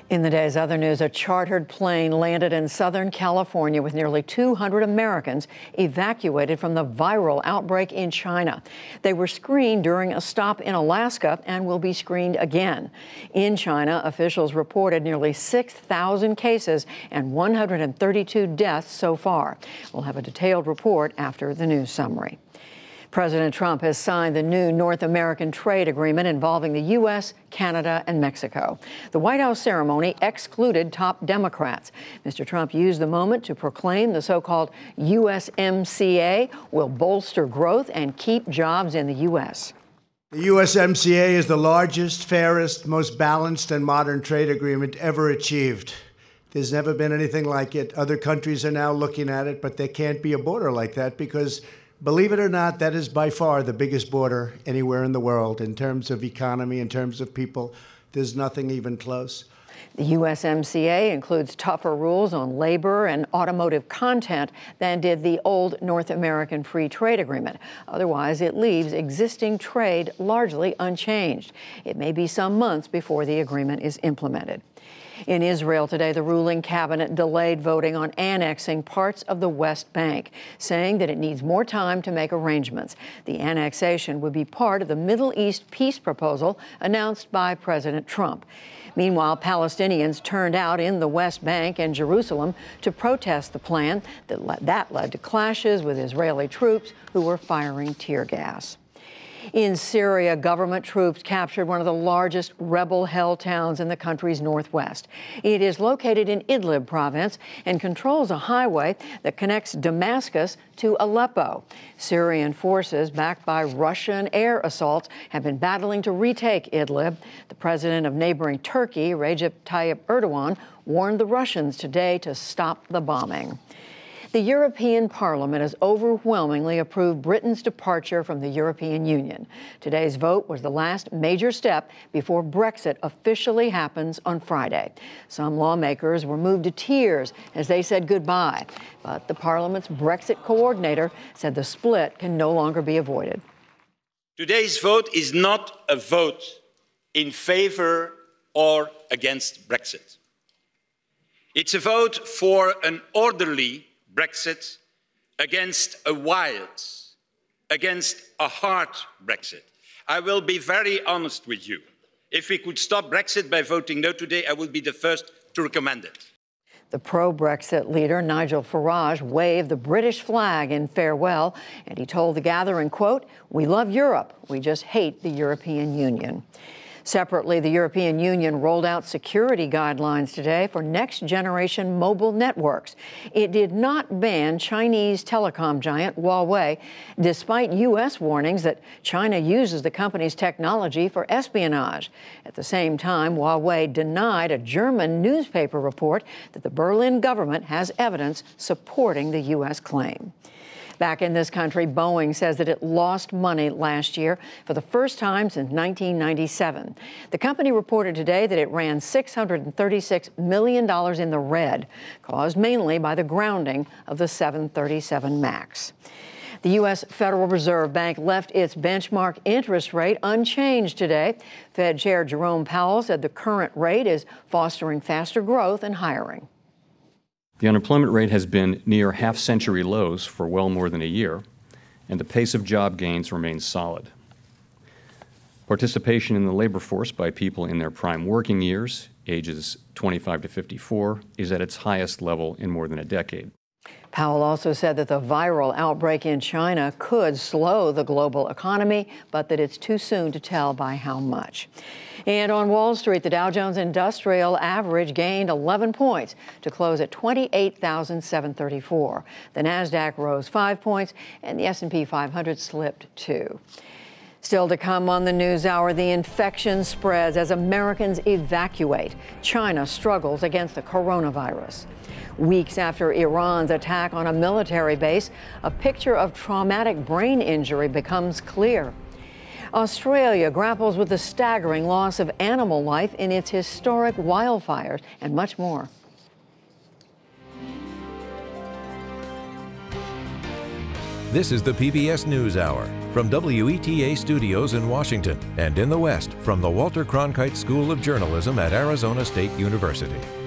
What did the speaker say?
In the day's other news, a chartered plane landed in Southern California with nearly 200 Americans evacuated from the viral outbreak in China. They were screened during a stop in Alaska and will be screened again. In China, officials reported nearly 6,000 cases and 132 deaths so far. We'll have a detailed report after the news summary. President Trump has signed the new North American trade agreement involving the U.S., Canada, and Mexico. The White House ceremony excluded top Democrats. Mr. Trump used the moment to proclaim the so-called USMCA will bolster growth and keep jobs in the U.S. The USMCA is the largest, fairest, most balanced, and modern trade agreement ever achieved. There's never been anything like it. Other countries are now looking at it, but there can't be a border like that because, believe it or not, that is by far the biggest border anywhere in the world in terms of economy, in terms of people. There's nothing even close. The USMCA includes tougher rules on labor and automotive content than did the old North American Free Trade Agreement. Otherwise, it leaves existing trade largely unchanged. It may be some months before the agreement is implemented. In Israel today, the ruling cabinet delayed voting on annexing parts of the West Bank, saying that it needs more time to make arrangements. The annexation would be part of the Middle East peace proposal announced by President Trump. Meanwhile, Palestinians turned out in the West Bank and Jerusalem to protest the plan that led to clashes with Israeli troops who were firing tear gas. In Syria, government troops captured one of the largest rebel-held towns in the country's northwest. It is located in Idlib province and controls a highway that connects Damascus to Aleppo. Syrian forces, backed by Russian air assaults, have been battling to retake Idlib. The president of neighboring Turkey, Recep Tayyip Erdogan, warned the Russians today to stop the bombing. The European Parliament has overwhelmingly approved Britain's departure from the European Union. Today's vote was the last major step before Brexit officially happens on Friday. Some lawmakers were moved to tears as they said goodbye, but the Parliament's Brexit coordinator said the split can no longer be avoided. Today's vote is not a vote in favor or against Brexit. It's a vote for an orderly Brexit against a wild, against a hard Brexit. I will be very honest with you. If we could stop Brexit by voting no today, I would be the first to recommend it. The pro-Brexit leader, Nigel Farage, waved the British flag in farewell, and he told the gathering, quote, "We love Europe. We just hate the European Union." Separately, the European Union rolled out security guidelines today for next-generation mobile networks. It did not ban Chinese telecom giant Huawei, despite U.S. warnings that China uses the company's technology for espionage. At the same time, Huawei denied a German newspaper report that the Berlin government has evidence supporting the U.S. claim. Back in this country, Boeing says that it lost money last year for the first time since 1997. The company reported today that it ran $636 million in the red, caused mainly by the grounding of the 737 MAX. The U.S. Federal Reserve Bank left its benchmark interest rate unchanged today. Fed Chair Jerome Powell said the current rate is fostering faster growth and hiring. The unemployment rate has been near half-century lows for well more than a year, and the pace of job gains remains solid. Participation in the labor force by people in their prime working years, ages 25 to 54, is at its highest level in more than a decade. Powell also said that the viral outbreak in China could slow the global economy, but that it's too soon to tell by how much. And on Wall Street, the Dow Jones Industrial Average gained 11 points to close at 28,734. The Nasdaq rose 5 points, and the S&P 500 slipped 2. Still to come on the NewsHour, the infection spreads as Americans evacuate. China struggles against the coronavirus. Weeks after Iran's attack on a military base, a picture of traumatic brain injury becomes clear. Australia grapples with the staggering loss of animal life in its historic wildfires, and much more. This is the PBS NewsHour. from WETA Studios in Washington and in the West from the Walter Cronkite School of Journalism at Arizona State University.